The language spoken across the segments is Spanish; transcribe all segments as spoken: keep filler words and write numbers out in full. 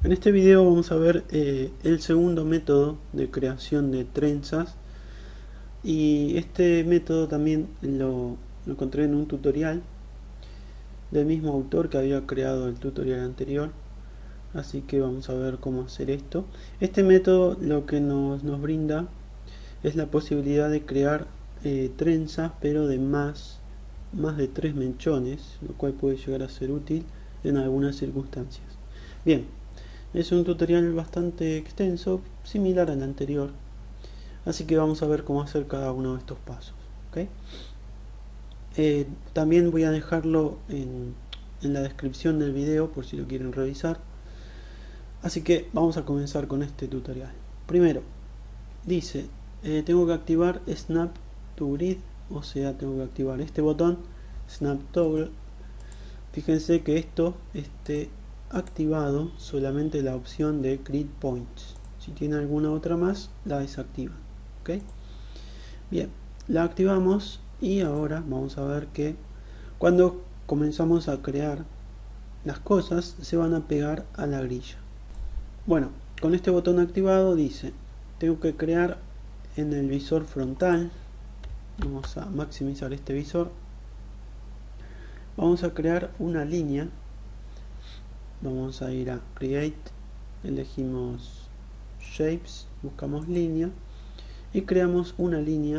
En este video vamos a ver eh, el segundo método de creación de trenzas, y este método también lo, lo encontré en un tutorial del mismo autor que había creado el tutorial anterior, así que vamos a ver cómo hacer esto. Este método lo que nos, nos brinda es la posibilidad de crear eh, trenzas, pero de más, más de tres mechones, lo cual puede llegar a ser útil en algunas circunstancias. Bien, es un tutorial bastante extenso, similar al anterior, así que vamos a ver cómo hacer cada uno de estos pasos. ¿Okay? Eh, también voy a dejarlo en, en la descripción del video por si lo quieren revisar. Así que vamos a comenzar con este tutorial. Primero, dice, eh, tengo que activar Snap to Grid, o sea, tengo que activar este botón, Snap Toggle. Fíjense que esto esté activado solamente la opción de Grid Points. Si tiene alguna otra más, la desactiva. ¿Okay? Bien, la activamos y ahora vamos a ver que cuando comenzamos a crear las cosas se van a pegar a la grilla. Bueno, con este botón activado dice, tengo que crear en el visor frontal. Vamos a maximizar este visor. Vamos a crear una línea. Vamos a ir a Create, elegimos Shapes, buscamos línea y creamos una línea.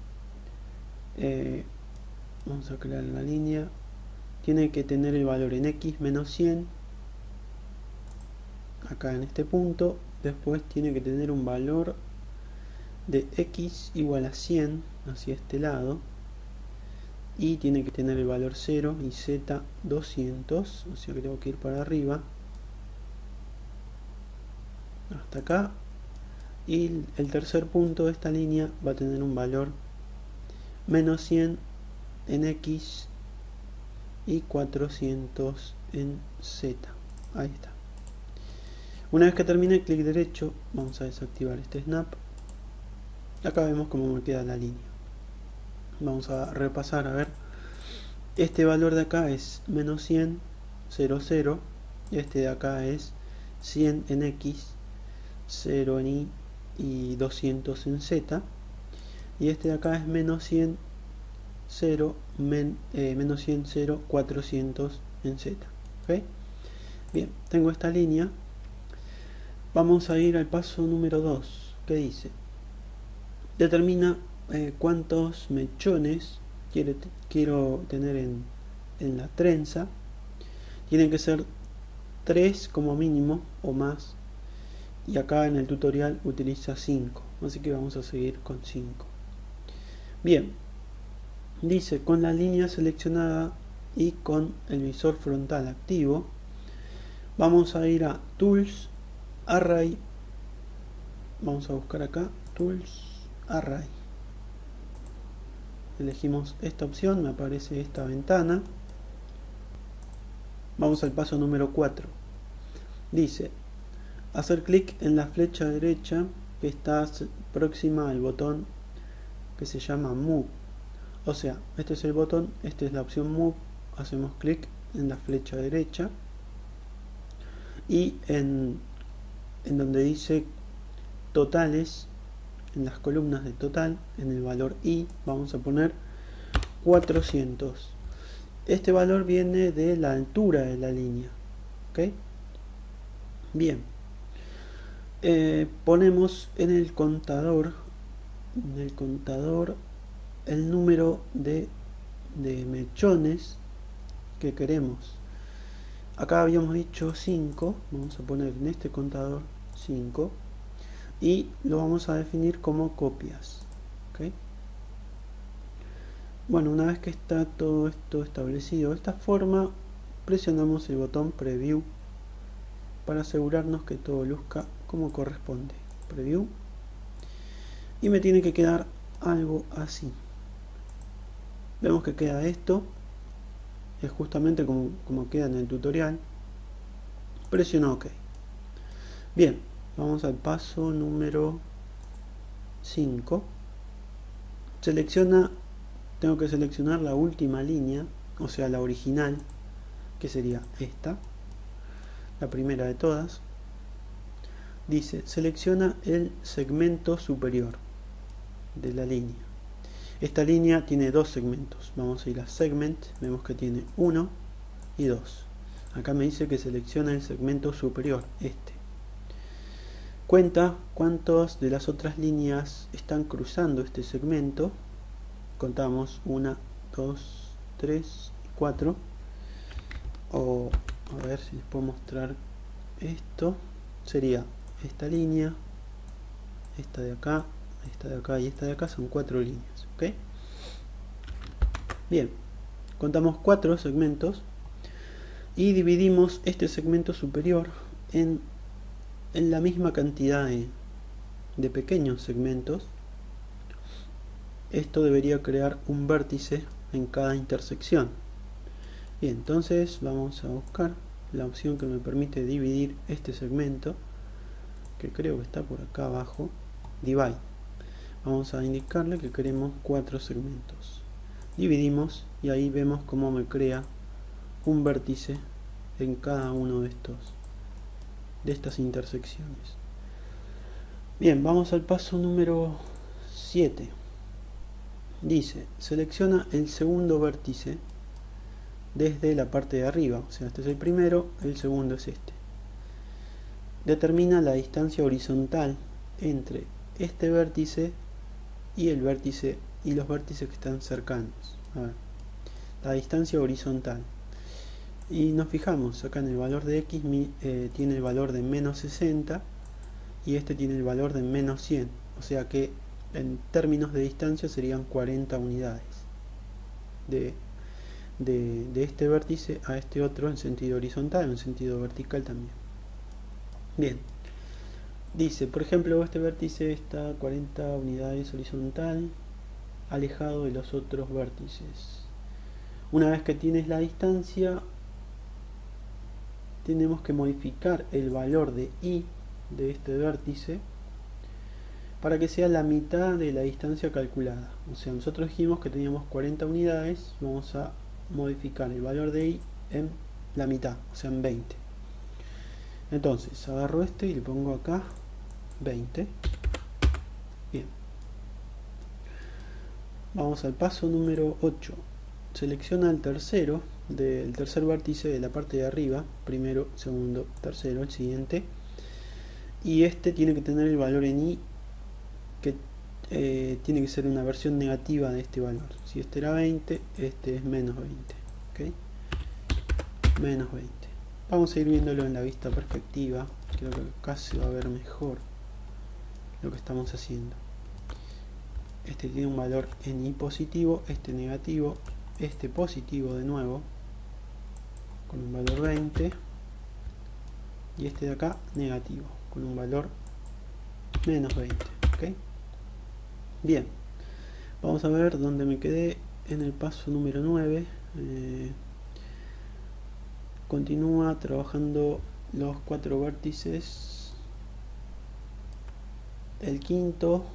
Eh, vamos a crear la línea. Tiene que tener el valor en X menos cien, acá en este punto. Después tiene que tener un valor de X igual a cien hacia este lado, y tiene que tener el valor cero y Z doscientos, o sea que tengo que ir para arriba hasta acá, y el tercer punto de esta línea va a tener un valor menos cien en X y cuatrocientos en Z. Ahí está. Una vez que termine, clic derecho, vamos a desactivar este snap. Acá vemos cómo me queda la línea. Vamos a repasar, a ver. Este valor de acá es menos cien, cero, cero. Y este de acá es cien en X, cero en Y y doscientos en Z. Y este de acá es menos cien, cero, men, eh, menos cien, cero, cuatrocientos en Z. ¿Okay? Bien, tengo esta línea. Vamos a ir al paso número dos, que dice, determina eh, cuántos mechones quiere, quiero tener en, en la trenza. Tienen que ser tres como mínimo o más, y acá en el tutorial utiliza cinco, así que vamos a seguir con cinco. Bien, dice, con la línea seleccionada y con el visor frontal activo, vamos a ir a Tools, Array. Vamos a buscar acá Tools, Array. Elegimos esta opción, me aparece esta ventana. Vamos al paso número cuatro. Dice, hacer clic en la flecha derecha que está próxima al botón que se llama Move. O sea, este es el botón, esta es la opción Move. Hacemos clic en la flecha derecha y en, en donde dice totales, en las columnas de total, en el valor Y, vamos a poner cuatrocientos. Este valor viene de la altura de la línea. ¿Okay? Bien. Eh, ponemos en el contador, en el contador, el número de, de mechones que queremos. Acá habíamos dicho cinco, vamos a poner en este contador cinco. Y lo vamos a definir como copias. ¿Okay? Bueno, una vez que está todo esto establecido de esta forma, presionamos el botón Preview para asegurarnos que todo luzca como corresponde. Preview. Y me tiene que quedar algo así. Vemos que queda esto. Es justamente como, como queda en el tutorial. Presiono OK. Bien. Vamos al paso número cinco. Selecciona, tengo que seleccionar la última línea, o sea la original, que sería esta, la primera de todas. dice, selecciona el segmento superior de la línea. Esta línea tiene dos segmentos. Vamos a ir a Segment, vemos que tiene uno y dos. Acá me dice que selecciona el segmento superior, este. Cuenta cuántas de las otras líneas están cruzando este segmento. Contamos una, dos, tres y cuatro. O a ver si les puedo mostrar esto. Sería esta línea, esta de acá, esta de acá y esta de acá. Son cuatro líneas, ¿ok? Bien, contamos cuatro segmentos y dividimos este segmento superior en, en la misma cantidad de, de pequeños segmentos. Esto debería crear un vértice en cada intersección. Bien, entonces vamos a buscar la opción que me permite dividir este segmento, que creo que está por acá abajo, Divide. Vamos a indicarle que queremos cuatro segmentos. Dividimos y ahí vemos cómo me crea un vértice en cada uno de estos de estas intersecciones. Bien, vamos al paso número siete. Dice, selecciona el segundo vértice desde la parte de arriba, o sea, este es el primero, el segundo es este. Determina la distancia horizontal entre este vértice y el vértice y los vértices que están cercanos. A ver, la distancia horizontal. Y nos fijamos acá en el valor de X, eh, tiene el valor de menos sesenta y este tiene el valor de menos cien. O sea que en términos de distancia serían cuarenta unidades de, de, de este vértice a este otro en sentido horizontal, en sentido vertical también. Bien, dice, por ejemplo, este vértice está a cuarenta unidades horizontal, alejado de los otros vértices. Una vez que tienes la distancia, tenemos que modificar el valor de I de este vértice para que sea la mitad de la distancia calculada. O sea, nosotros dijimos que teníamos cuarenta unidades, vamos a modificar el valor de I en la mitad, o sea, en veinte. Entonces, agarro este y le pongo acá veinte. Bien. Vamos al paso número ocho. Selecciona el tercero, del tercer vértice de la parte de arriba, primero, segundo, tercero, el siguiente. Y este tiene que tener el valor en I, que eh, tiene que ser una versión negativa de este valor. Si este era veinte, este es menos veinte. ¿Ok? Menos veinte. Vamos a ir viéndolo en la vista perspectiva. Creo que acá se va a ver mejor lo que estamos haciendo. Este tiene un valor en I positivo, este negativo, este positivo de nuevo, con un valor veinte, y este de acá negativo, con un valor menos veinte. ¿Ok? Bien, vamos a ver dónde me quedé en el paso número nueve. Eh, continúa trabajando los cuatro vértices, el quinto,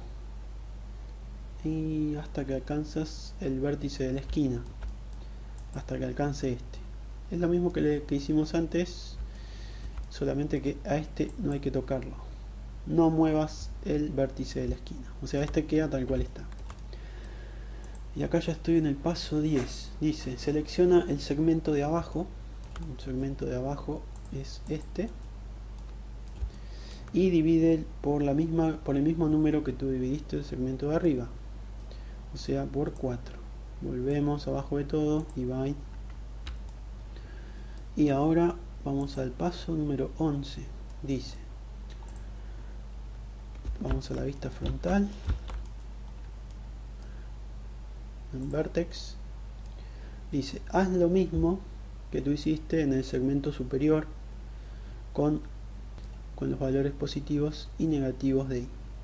y hasta que alcanzas el vértice de la esquina, hasta que alcance este. Es lo mismo que, le, que hicimos antes, solamente que a este no hay que tocarlo. No muevas el vértice de la esquina, o sea, este queda tal cual está. Y acá ya estoy en el paso diez. Dice, selecciona el segmento de abajo. El segmento de abajo es este, y divide por, la misma, por el mismo número que tú dividiste el segmento de arriba, o sea, por cuatro. Volvemos abajo de todo, divide. Y ahora vamos al paso número once. Dice, vamos a la vista frontal, en Vertex. Dice, haz lo mismo que tú hiciste en el segmento superior con, con los valores positivos y negativos de I.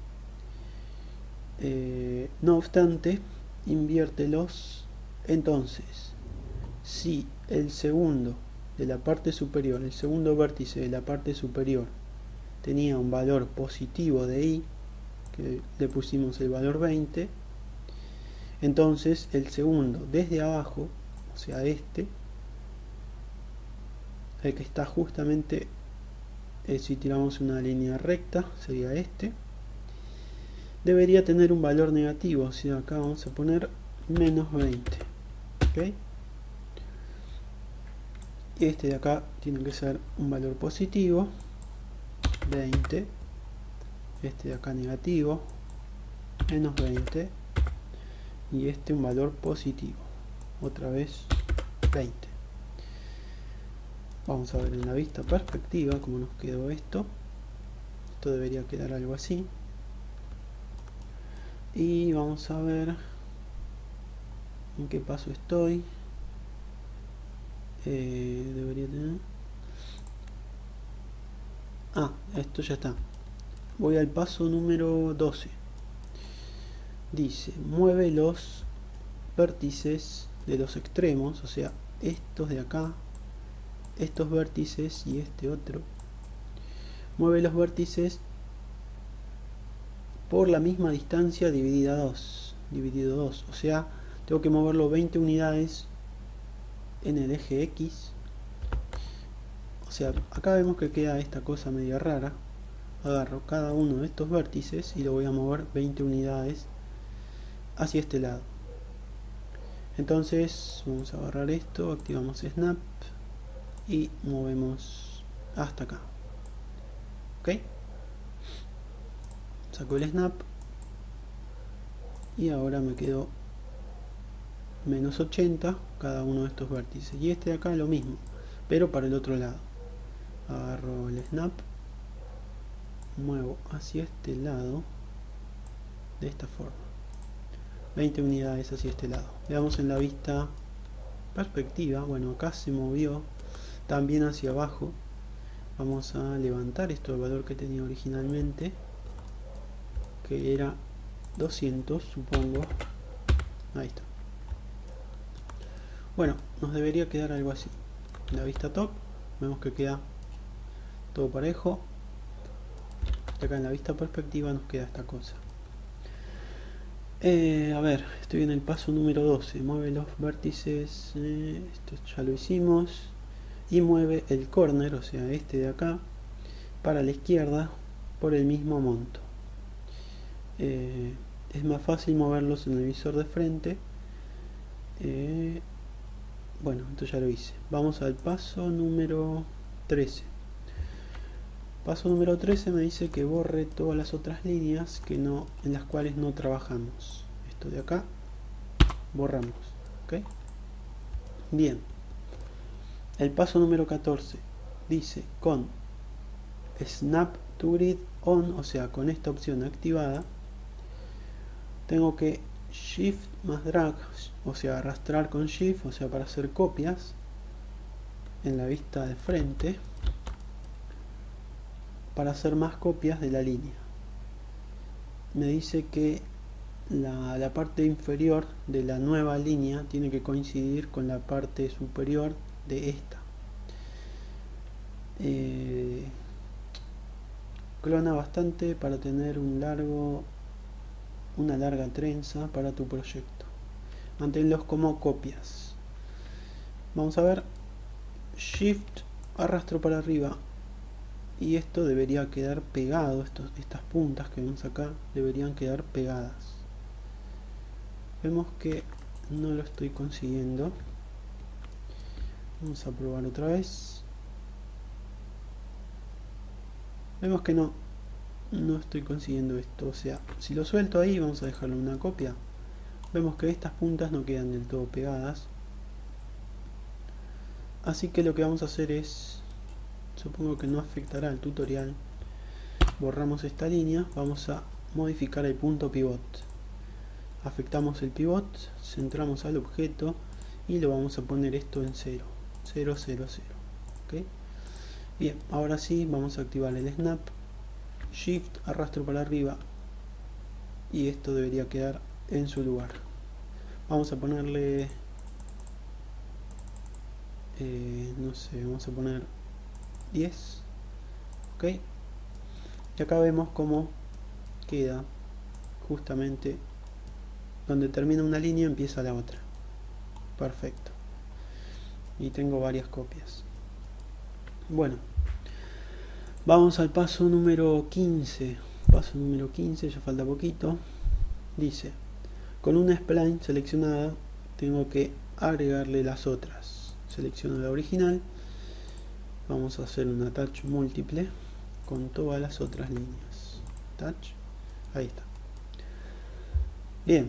Eh, no obstante, inviértelos. Entonces, si el segundo de la parte superior, el segundo vértice de la parte superior tenía un valor positivo de I, que le pusimos el valor veinte, entonces el segundo desde abajo, o sea este, el que está justamente eh, si tiramos una línea recta sería este, debería tener un valor negativo, o sea acá vamos a poner menos veinte, ¿okay? Y este de acá tiene que ser un valor positivo, veinte, este de acá negativo, menos veinte, y este un valor positivo, otra vez veinte. Vamos a ver en la vista perspectiva cómo nos quedó esto. Esto debería quedar algo así. Y vamos a ver en qué paso estoy. Eh, debería tener... Ah, esto ya está. Voy al paso número doce. Dice, mueve los vértices de los extremos, o sea, estos de acá, estos vértices y este otro. Mueve los vértices por la misma distancia dividida dos, dividido dos, o sea, tengo que moverlo veinte unidades en el eje X. O sea, acá vemos que queda esta cosa media rara. Agarro cada uno de estos vértices y lo voy a mover veinte unidades hacia este lado. Entonces vamos a agarrar esto, activamos Snap y movemos hasta acá. Ok, saco el Snap y ahora me quedo menos ochenta cada uno de estos vértices, y este de acá lo mismo, pero para el otro lado. Agarro el Snap, muevo hacia este lado de esta forma, veinte unidades hacia este lado. Veamos en la vista perspectiva. Bueno, acá se movió también hacia abajo. Vamos a levantar esto del valor que tenía originalmente, que era doscientos, supongo. Ahí está. Bueno, nos debería quedar algo así. En la vista top vemos que queda todo parejo. Y acá en la vista perspectiva nos queda esta cosa. Eh, a ver, estoy en el paso número doce. Mueve los vértices, eh, esto ya lo hicimos. Y mueve el corner, o sea este de acá, para la izquierda por el mismo monto. Eh, es más fácil moverlos en el visor de frente. Eh, bueno, esto ya lo hice. Vamos al paso número trece. Paso número trece me dice que borre todas las otras líneas que no, en las cuales no trabajamos. Esto de acá, borramos. ¿Okay? Bien. El paso número catorce dice con Snap to Grid On, o sea, con esta opción activada, tengo que Shift más Drag, o sea, arrastrar con Shift, o sea, para hacer copias en la vista de frente, para hacer más copias de la línea. Me dice que la, la parte inferior de la nueva línea tiene que coincidir con la parte superior de esta. Eh, clona bastante para tener un largo una larga trenza para tu proyecto. Manténlos como copias. Vamos a ver, Shift, arrastro para arriba, y esto debería quedar pegado. Estos, estas puntas que vemos acá deberían quedar pegadas. Vemos que no lo estoy consiguiendo. Vamos a probar otra vez. Vemos que no no estoy consiguiendo esto. O sea, si lo suelto ahí, vamos a dejarlo en una copia, vemos que estas puntas no quedan del todo pegadas. Así que lo que vamos a hacer es, supongo que no afectará al tutorial, borramos esta línea, vamos a modificar el punto pivot. Afectamos el pivot, centramos al objeto y lo vamos a poner esto en cero, cero, cero, cero. ¿Okay? Bien, ahora sí vamos a activar el snap, Shift, arrastro para arriba, y esto debería quedar en su lugar. Vamos a ponerle eh, no sé, vamos a poner diez. Ok, y acá vemos cómo queda justamente donde termina una línea empieza la otra. Perfecto, y tengo varias copias. Bueno, Vamos al paso número quince. Paso número quince, ya falta poquito. Dice, con una spline seleccionada tengo que agregarle las otras. Selecciono la original. Vamos a hacer un attach múltiple con todas las otras líneas. Attach. Ahí está. Bien.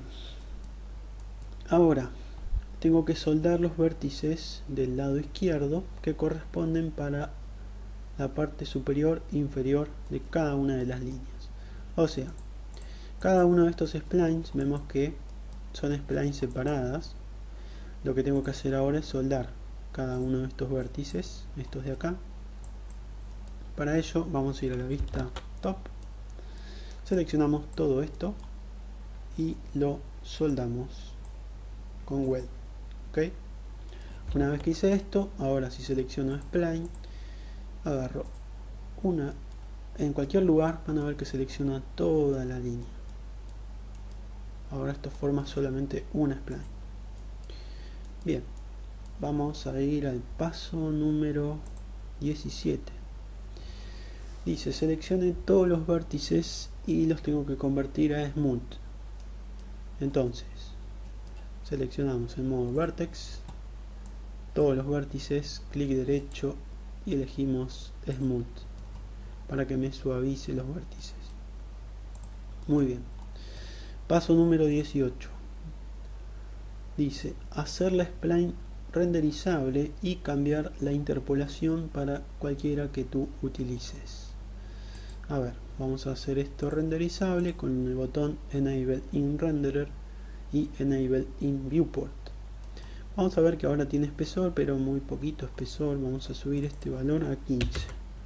Ahora tengo que soldar los vértices del lado izquierdo que corresponden para la parte superior e inferior de cada una de las líneas. O sea, cada uno de estos splines vemos que son splines separadas. Lo que tengo que hacer ahora es soldar cada uno de estos vértices, estos de acá. Para ello vamos a ir a la vista top, seleccionamos todo esto y lo soldamos con weld. ¿Okay? Una vez que hice esto, ahora si selecciono spline, agarro una, en cualquier lugar van a ver que selecciona toda la línea. Ahora esto forma solamente una spline. Bien, vamos a ir al paso número diecisiete. Dice, seleccione todos los vértices y los tengo que convertir a smooth. Entonces, seleccionamos en modo vertex, todos los vértices, clic derecho y elegimos smooth para que me suavice los vértices. Muy bien. Paso número dieciocho. Dice, hacer la spline renderizable y cambiar la interpolación para cualquiera que tú utilices. A ver, vamos a hacer esto renderizable con el botón Enable in Renderer y Enable in Viewport. Vamos a ver que ahora tiene espesor, pero muy poquito espesor. Vamos a subir este valor a quince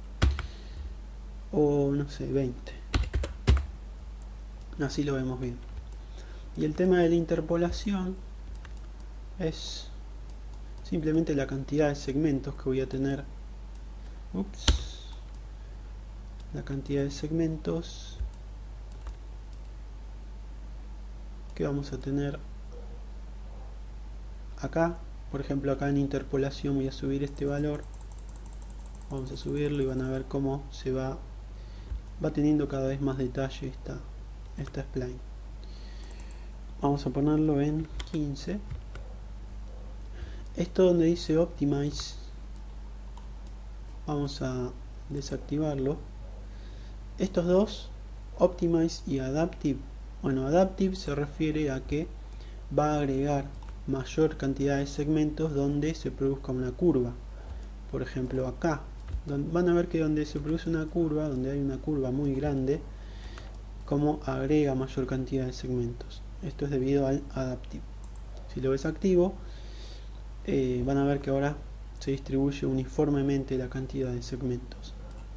o no sé, veinte. Así lo vemos bien. Y el tema de la interpolación es simplemente la cantidad de segmentos que voy a tener. Ups. La cantidad de segmentos que vamos a tener acá. Por ejemplo, acá en interpolación voy a subir este valor. Vamos a subirlo y van a ver cómo se va va teniendo cada vez más detalle esta, esta spline. Vamos a ponerlo en quince. Esto donde dice Optimize, vamos a desactivarlo. Estos dos, Optimize y Adaptive. Bueno, Adaptive se refiere a que va a agregar mayor cantidad de segmentos donde se produzca una curva. Por ejemplo, acá van a ver que donde se produce una curva, donde hay una curva muy grande, como agrega mayor cantidad de segmentos. Esto es debido al Adaptive. Si lo desactivo, eh, van a ver que ahora se distribuye uniformemente la cantidad de segmentos.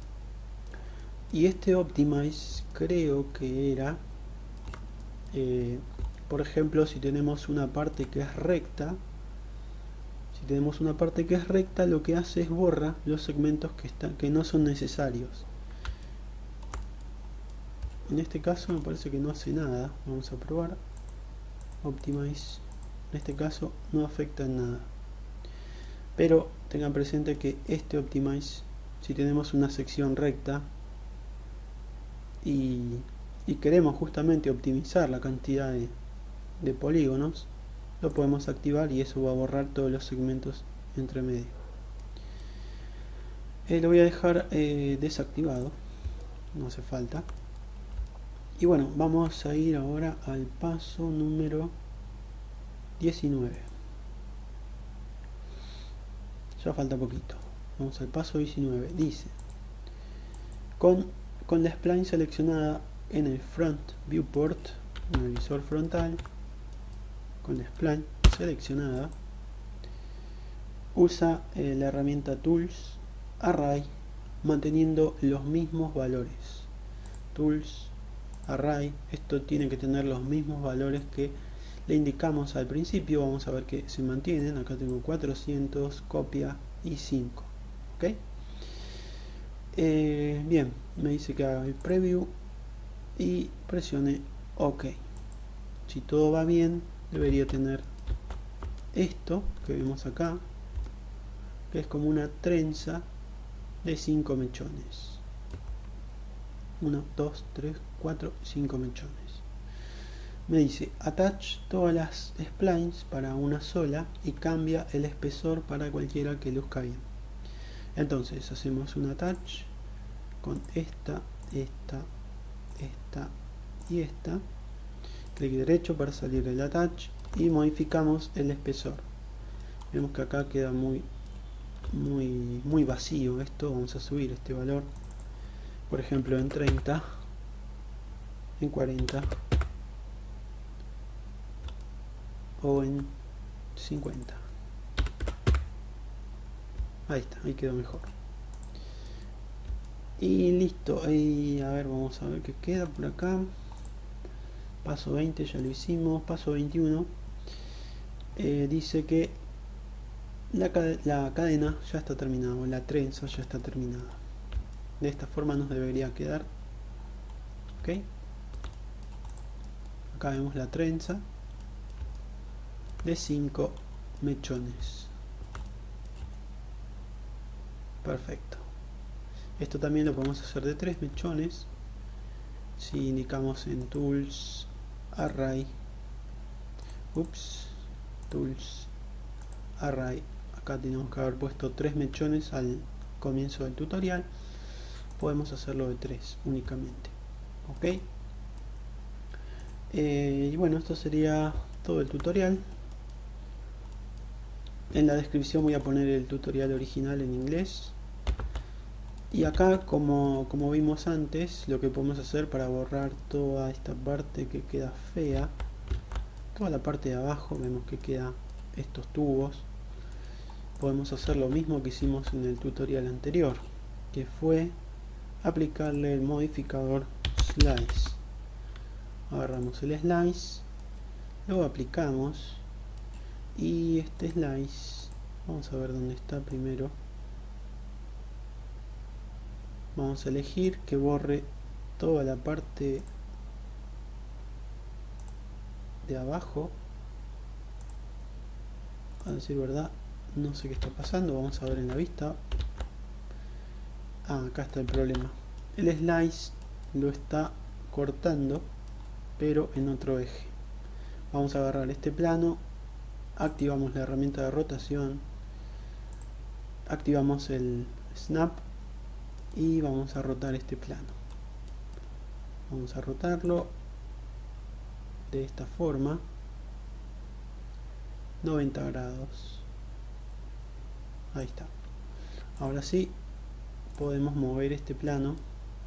Y este Optimize creo que era, eh, por ejemplo, si tenemos una parte que es recta, si tenemos una parte que es recta, lo que hace es borra los segmentos que, están, que no son necesarios. En este caso me parece que no hace nada. Vamos a probar. Optimize. En este caso no afecta en nada. Pero tengan presente que este Optimize, si tenemos una sección recta y, y queremos justamente optimizar la cantidad de, de polígonos, lo podemos activar y eso va a borrar todos los segmentos entre medio. Eh, lo voy a dejar eh, desactivado, no hace falta. Y bueno, vamos a ir ahora al paso número diecinueve. Ya falta poquito. Vamos al paso diecinueve. Dice, con, con la spline seleccionada en el front viewport, en el visor frontal, con la spline seleccionada, usa eh, la herramienta Tools, Array, manteniendo los mismos valores. Tools, Array, esto tiene que tener los mismos valores que le indicamos al principio. Vamos a ver que se mantienen. Acá tengo cuatrocientos, copia y cinco. ¿Ok? Eh, bien, me dice que haga el preview y presione OK. Si todo va bien, debería tener esto que vemos acá, que es como una trenza de cinco mechones. uno, dos, tres, cuatro, cinco mechones. Me dice attach todas las splines para una sola y cambia el espesor para cualquiera que luzca bien. Entonces hacemos un attach con esta, esta, esta y esta. Clic derecho para salir del attach y modificamos el espesor. Vemos que acá queda muy muy muy vacío esto. Vamos a subir este valor, por ejemplo en treinta, en cuarenta o en cincuenta. Ahí está, ahí quedó mejor. Y listo. Ahí, a ver, vamos a ver qué queda por acá. Paso veinte ya lo hicimos. Paso veintiuno eh, dice que la, la cadena ya está terminada, o la trenza ya está terminada. De esta forma nos debería quedar. Ok, acá vemos la trenza de cinco mechones. Perfecto. Esto también lo podemos hacer de tres mechones si indicamos en Tools, Array, ups, Tools, Array. Acá tenemos que haber puesto tres mechones al comienzo del tutorial. Podemos hacerlo de tres únicamente. Ok. Eh, y bueno, esto sería todo el tutorial. En la descripción voy a poner el tutorial original en inglés. Y acá, como, como vimos antes, lo que podemos hacer para borrar toda esta parte que queda fea, toda la parte de abajo, vemos que queda estos tubos. Podemos hacer lo mismo que hicimos en el tutorial anterior, que fue aplicarle el modificador slice. Agarramos el slice, luego aplicamos, y este slice, vamos a ver dónde está primero. Vamos a elegir que borre toda la parte de abajo. A decir verdad, no sé qué está pasando. Vamos a ver en la vista. Ah, acá está el problema. El slice lo está cortando, pero en otro eje. Vamos a agarrar este plano, activamos la herramienta de rotación, activamos el snap y vamos a rotar este plano. Vamos a rotarlo de esta forma, noventa grados. Ahí está. Ahora sí podemos mover este plano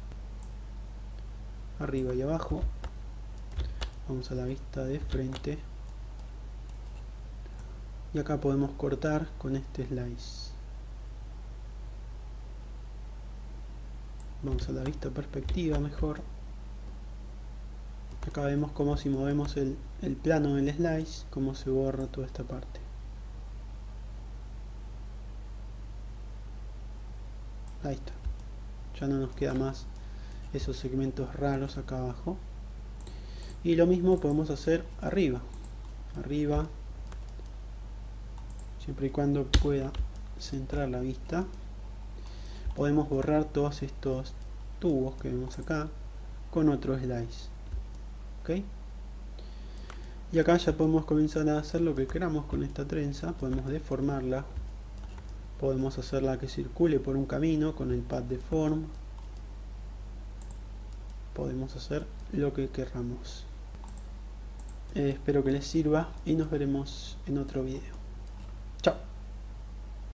arriba y abajo. Vamos a la vista de frente y acá podemos cortar con este slice. Vamos a la vista perspectiva mejor. Acá vemos como si movemos el, el plano del slice, cómo se borra toda esta parte. Ahí está. Ya no nos queda más esos segmentos raros acá abajo. Y lo mismo podemos hacer arriba. Arriba, siempre y cuando pueda centrar la vista. Podemos borrar todos estos tubos que vemos acá con otro slice. ¿Ok? Y acá ya podemos comenzar a hacer lo que queramos con esta trenza. Podemos deformarla. Podemos hacerla que circule por un camino con el pad deform. Podemos hacer lo que queramos. Eh, espero que les sirva y nos veremos en otro video.